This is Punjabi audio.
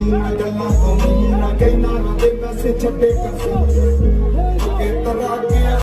ਨਾ ਗੱਲਾਂ ਤੋਂ ਮੈਨੂੰ ਨਾ ਕਹਿਣਾ ਰਵੇ ਵੈਸੇ ਛੱਡੇ ਕਰ